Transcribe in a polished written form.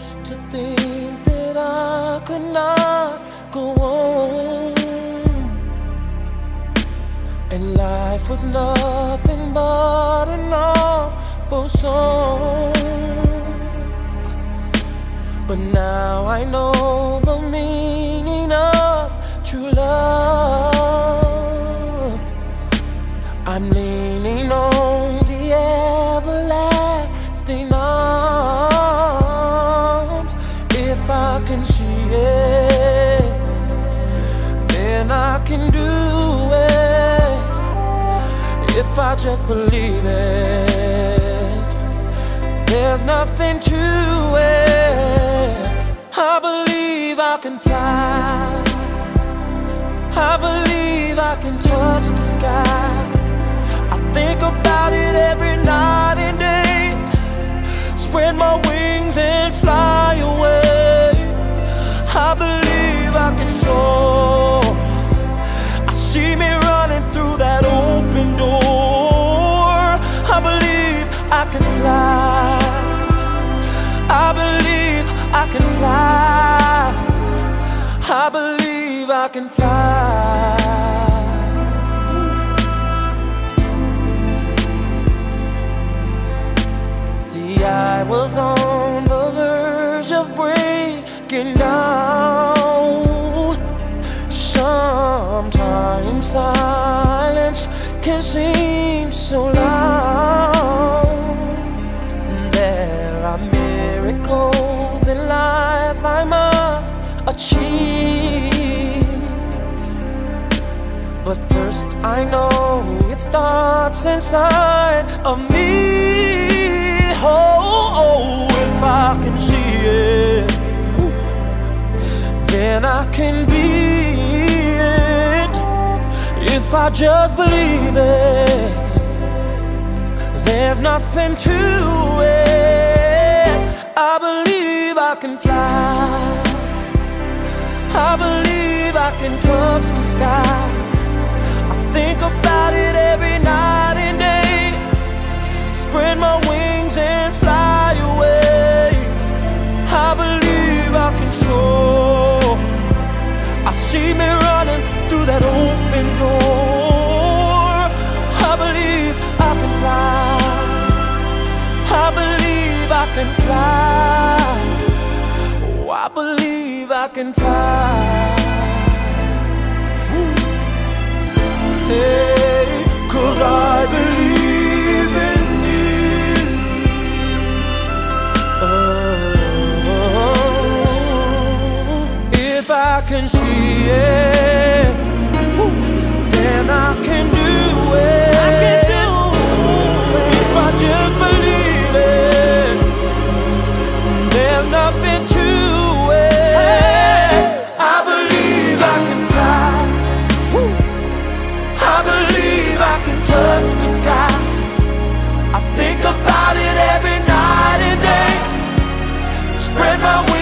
used to think that I could not go on, and life was nothing but an awful song. But now I know the meaning of true love. I'm leaning on the everlasting arms. If I can see it, then I can do it. If I just believe it, there's nothing to it. I believe I can fly. I believe I can touch the sky. I think about it every night and day. Spread my wings and fly away. I believe I can soar. I see me running through that open door. I believe I can fly. I believe I can fly. I believe I can fly. See, I was on the verge of breaking down. Sometimes silence can seem so loud. There are miracles in life I must achieve, but first I know it starts inside of me. Oh, if I can see it, then I can be it. If I just believe it, there's nothing to it. I believe I can fly. I believe I can touch the sky. I think about it every night and day. Spread my wings and fly away. I believe I can soar. I see me running through that open door. I believe I can fly. I believe I can fly. Oh, I believe I can fly. Hey, 'cause I believe in you. Oh, if I can see it, then I can do it. I can do it. If I just believe it, there's nothing to it. I believe I can fly. I believe I can touch the sky. I think about it every night and day. Spread my wings